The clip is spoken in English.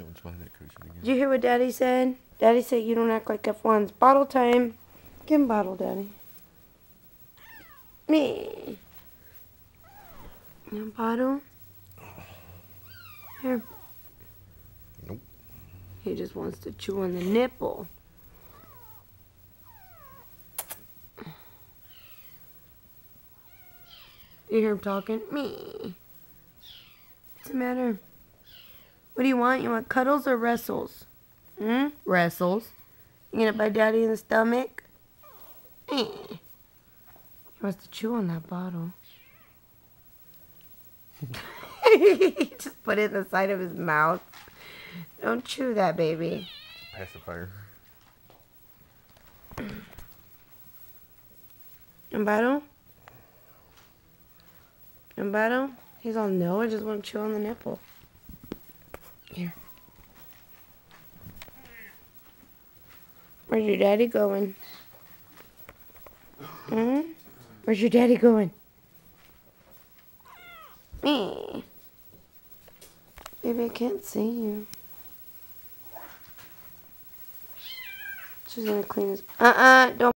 Let's find that cushion again. Did you hear what Daddy said? Daddy said you don't act like F1s. Bottle time. Give him bottle, Daddy. Me. You want bottle? Here. Nope. He just wants to chew on the nipple. You hear him talking? Me. What's the matter? What do you want? You want cuddles or wrestles? Wrestles. You gonna bite Daddy in the stomach? He wants to chew on that bottle. He just put it in the side of his mouth. Don't chew that, baby. Pacifier. And bottle? And bottle? He's all no, I just want to chew on the nipple. Here. Where's your daddy going? Where's your daddy going? Me. Baby, I can't see you. She's gonna clean his... don't.